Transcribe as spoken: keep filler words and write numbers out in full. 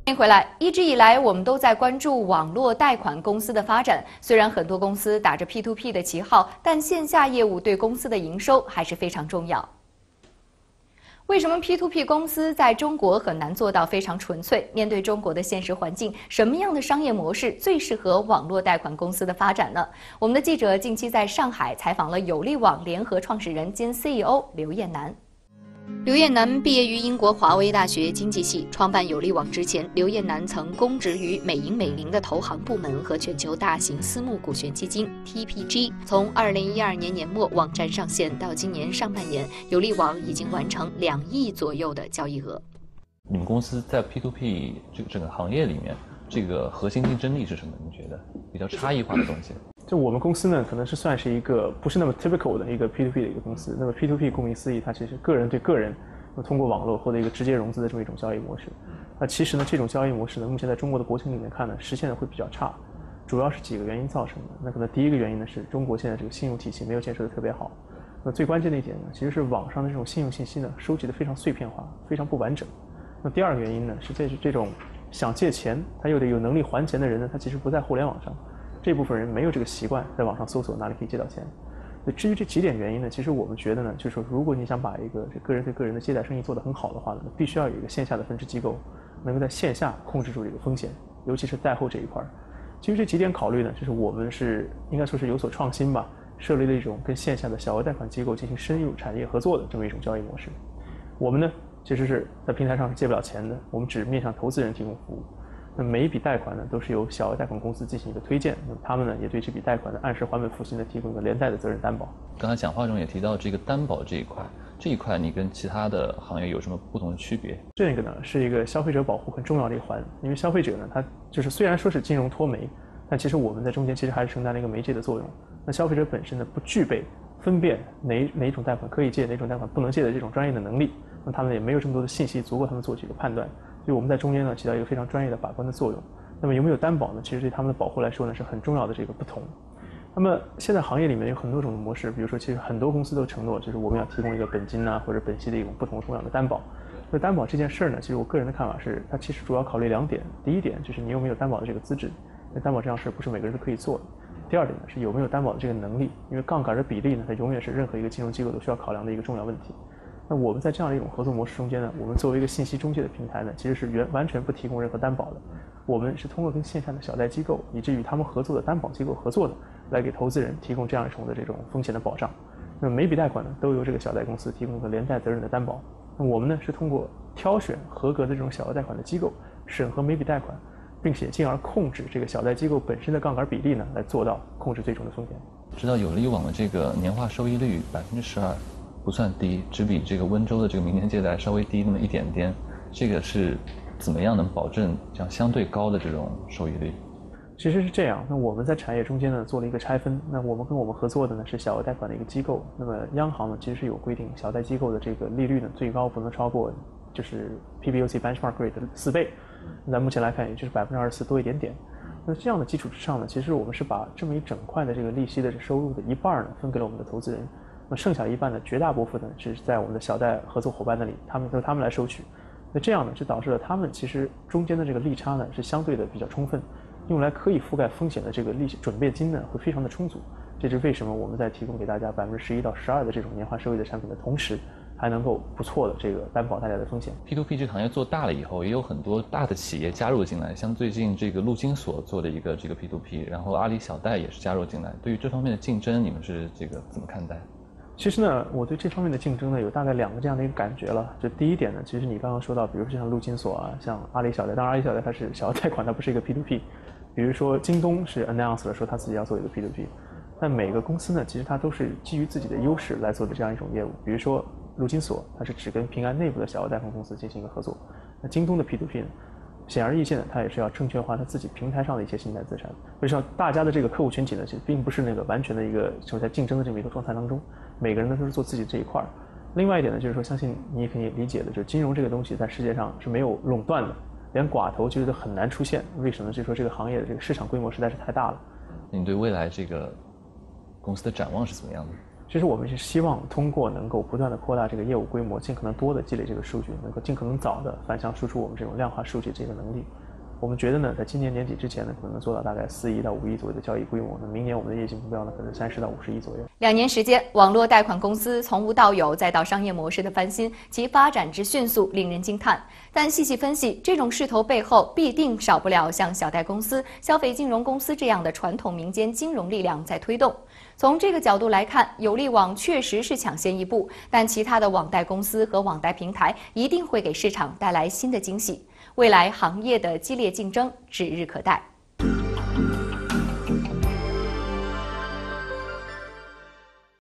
欢迎回来。一直以来，我们都在关注网络贷款公司的发展。虽然很多公司打着 P to P 的旗号，但线下业务对公司的营收还是非常重要。为什么 P to P 公司在中国很难做到非常纯粹？面对中国的现实环境，什么样的商业模式最适合网络贷款公司的发展呢？我们的记者近期在上海采访了有利网联合创始人兼 C E O 刘彦南。刘彦南毕业于英国华威大学经济系，创办有利网之前，刘彦南曾供职于美银美林的投行部门和全球大型私募股权基金 T P G。从二零一二年年末网站上线到今年上半年，有利网已经完成两亿左右的交易额。 你们公司在 P to P 这个整个行业里面，这个核心竞争力是什么？你觉得比较差异化的东西？ 就我们公司呢，可能是算是一个不是那么 typical 的一个 P to P 的一个公司。那么 P to P 顾名思义，它其实个人对个人，通过网络获得一个直接融资的这么一种交易模式。那其实呢，这种交易模式呢，目前在中国的国情里面看呢，实现的会比较差，主要是几个原因造成的。那可能第一个原因呢，是中国现在这个信用体系没有建设的特别好。那最关键的一点呢，其实是网上的这种信用信息呢，收集的非常碎片化，非常不完整。那第二个原因呢，是这这种想借钱，他又得有能力还钱的人呢，他其实不在互联网上。这部分人没有这个习惯，在网上搜索哪里可以借到钱。至于这几点原因呢，其实我们觉得呢，就是说，如果你想把一个这个人对个人的借贷生意做得很好的话呢，必须要有一个线下的分支机构，能够在线下控制住这个风险，尤其是贷后这一块。基于这几点考虑呢，就是我们是应该说是有所创新吧，设立了一种跟线下的小额贷款机构进行深入产业合作的这么一种交易模式。我们呢，其实是在平台上是借不了钱的，我们只面向投资人提供服务。那每一笔贷款呢，都是由小额贷款公司进行一个推荐，那么他们呢，也对这笔贷款的按时还本付息呢，提供一个连带的责任担保。 刚才讲话中也提到这个担保这一块，这一块你跟其他的行业有什么不同的区别？ 这个呢，是一个消费者保护很重要的一环，因为消费者呢，他就是虽然说是金融脱媒，但其实我们在中间其实还是承担了一个媒介的作用。那消费者本身呢，不具备分辨哪哪种贷款可以借，哪种贷款不能借的这种专业的能力，那他们也没有这么多的信息足够他们做这个判断。所以我们在中间呢起到一个非常专业的把关的作用。那么有没有担保呢？其实对他们的保护来说呢是很重要的这个不同。那么现在行业里面有很多种的模式，比如说其实很多公司都承诺，就是我们要提供一个本金啊或者本息的一种不同重要的担保。那担保这件事儿呢，其实我个人的看法是，它其实主要考虑两点。第一点就是你有没有担保的这个资质，因为担保这样事不是每个人都可以做的。第二点呢是有没有担保的这个能力，因为杠杆的比例呢，它永远是任何一个金融机构都需要考量的一个重要问题。那我们在这样的一种合作模式中间呢，我们作为一个信息中介的平台呢，其实是原完全不提供任何担保的。我们是通过跟线下的小贷机构，以至于他们合作的担保机构合作的，来给投资人提供这样一种的这种风险的保障。那么每笔贷款呢，都由这个小贷公司提供一个连带责任的担保。那我们呢是通过挑选合格的这种小额贷款的机构，审核每笔贷款，并且进而控制这个小贷机构本身的杠杆比例呢，来做到控制最终的风险。 知道有利网的这个年化收益率百分之十二。不算低，只比这个温州的这个明年借贷稍微低那么一点点。这个是怎么样能保证这样相对高的这种收益率？ 其实是这样，那我们在产业中间呢做了一个拆分。那我们跟我们合作的呢是小额贷款的一个机构。那么央行呢其实是有规定，小贷机构的这个利率呢最高不能超过就是 P B O C benchmark rate 的四倍。那目前来看，也就是百分之二十四多一点点。那这样的基础之上呢，其实我们是把这么一整块的这个利息的收入的一半呢分给了我们的投资人。那剩下一半的绝大部分呢是在我们的小贷合作伙伴那里，他们由他们来收取。那这样呢，就导致了他们其实中间的这个利差呢是相对的比较充分，用来可以覆盖风险的这个利息准备金呢会非常的充足。这是为什么我们在提供给大家百分之十一到十二的这种年化收益的产品的同时，还能够不错的这个担保大家的风险。 P to P 这个行业做大了以后，也有很多大的企业加入进来，像最近这个陆金所做的一个这个 P to P， 然后阿里小贷也是加入进来。对于这方面的竞争，你们是这个怎么看待？ 其实呢，我对这方面的竞争呢有大概两个这样的一个感觉了。就第一点呢，其实你刚刚说到，比如说像陆金所啊，像阿里小贷，当然阿里小贷它是小额贷款，它不是一个 P to P。比如说京东是 announce 了说它自己要做一个 P to P， 但每个公司呢，其实它都是基于自己的优势来做的这样一种业务。比如说陆金所，它是只跟平安内部的小额贷款公司进行一个合作。那京东的 P to P 呢，显而易见的，它也是要证券化它自己平台上的一些信贷资产。为什么大家的这个客户群体呢，其实并不是那个完全的一个处在竞争的这么一个状态当中，每个人呢都是做自己这一块。另外一点呢，就是说，相信你也可以理解的，就是金融这个东西在世界上是没有垄断的，连寡头其实都很难出现。为什么？就是说这个行业的这个市场规模实在是太大了。 你对未来这个公司的展望是怎么样的？ 其实我们是希望通过能够不断的扩大这个业务规模，尽可能多的积累这个数据，能够尽可能早的反向输出我们这种量化数据这个能力。我们觉得呢，在今年年底之前呢，可能能做到大概四亿到五亿左右的交易规模。那明年我们的业绩目标呢，可能三十到五十亿左右。 两年时间，网络贷款公司从无到有，再到商业模式的翻新，其发展之迅速令人惊叹。但细细分析，这种势头背后必定少不了像小贷公司、消费金融公司这样的传统民间金融力量在推动。从这个角度来看，有利网确实是抢先一步，但其他的网贷公司和网贷平台一定会给市场带来新的惊喜。未来行业的激烈竞争指日可待。